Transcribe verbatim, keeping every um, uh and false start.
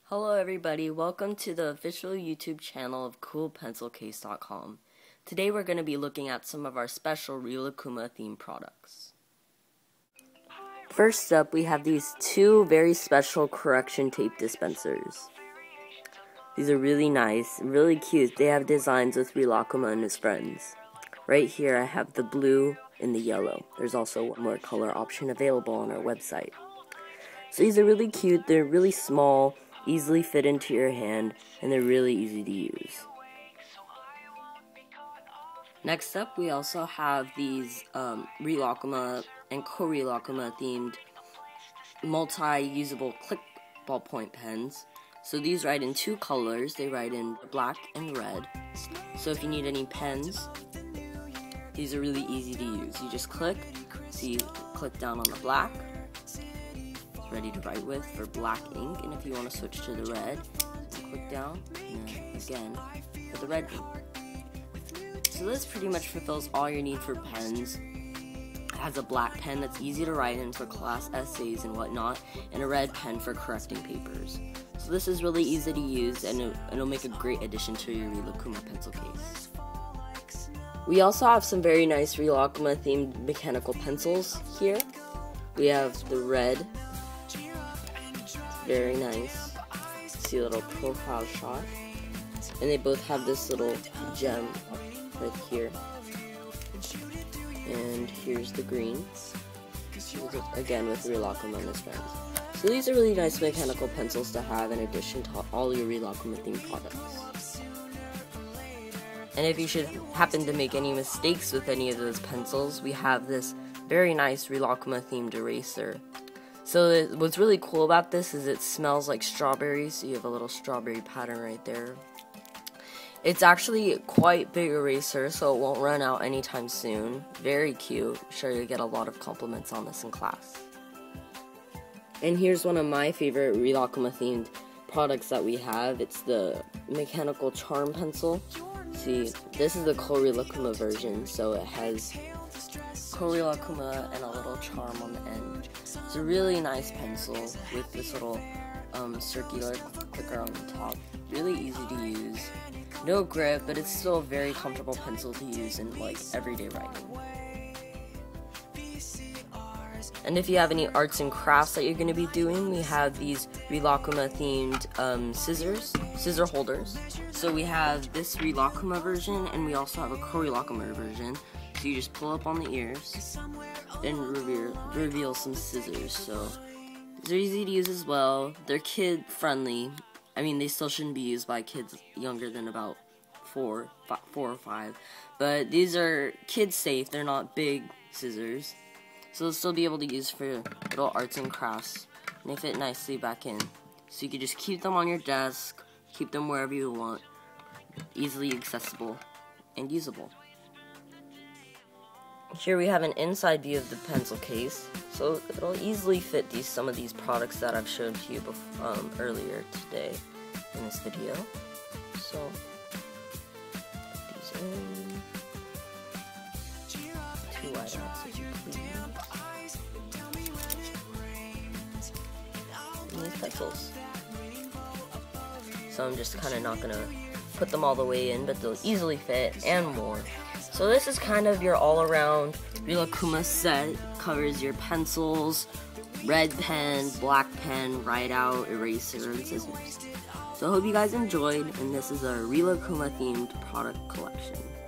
Hello everybody, welcome to the official YouTube channel of cool pencil case dot com. Today we're going to be looking at some of our special Rilakkuma themed products. First up, we have these two very special correction tape dispensers. These are really nice, really cute. They have designs with Rilakkuma and his friends. Right here I have the blue and the yellow. There's also one more color option available on our website. So these are really cute, they're really small, easily fit into your hand, and they're really easy to use. Next up, we also have these um, Rilakkuma and co-Rilakkuma themed multi-usable click ballpoint pens. So these write in two colors. They write in black and red. So if you need any pens, these are really easy to use. You just click, so you click down on the black, ready to write with for black ink, and if you want to switch to the red, click down, and then again for the red ink. So this pretty much fulfills all your need for pens. It has a black pen that's easy to write in for class essays and whatnot, and a red pen for correcting papers. So this is really easy to use, and it, it'll make a great addition to your Rilakkuma pencil case. We also have some very nice Rilakkuma themed mechanical pencils here. We have the red. Very nice. See a little profile shot. And they both have this little gem right here. And here's the green. Again with Rilakkuma and his friends. So these are really nice mechanical pencils to have in addition to all your Rilakkuma themed products. And if you should happen to make any mistakes with any of those pencils, we have this very nice Rilakkuma themed eraser. So what's really cool about this is it smells like strawberries, so you have a little strawberry pattern right there. It's actually quite big eraser, so it won't run out anytime soon. Very cute. I'm sure you'll get a lot of compliments on this in class. And here's one of my favorite Rilakkuma themed products that we have. It's the mechanical charm pencil. See, this is the co-Rilakkuma version, so it has co-Rilakkuma and a little charm on the end. It's a really nice pencil with this little um, circular clicker on the top. Really easy to use. No grip, but it's still a very comfortable pencil to use in like everyday writing. And if you have any arts and crafts that you're going to be doing, we have these Rilakkuma themed um, scissors, scissor holders. So we have this Rilakkuma version, and we also have a co-Rilakkuma version. So you just pull up on the ears and reveal, reveal some scissors. So they're easy to use as well. They're kid friendly. I mean, they still shouldn't be used by kids younger than about four, five, four or five. But these are kid safe. They're not big scissors. So they'll still be able to use for little arts and crafts. And they fit nicely back in. So you can just keep them on your desk, keep them wherever you want. Easily accessible and usable. Here we have an inside view of the pencil case, so it'll easily fit these some of these products that I've shown to you before, um, earlier today in this video. So, put these in. Two wide outs if you please. And these pencils. So I'm just kind of not going to put them all the way in, but they'll easily fit and more. So this is kind of your all-around Rilakkuma set. Covers your pencils, red pen, black pen, write out, eraser, and scissors. So I hope you guys enjoyed, and this is our Rilakkuma themed product collection.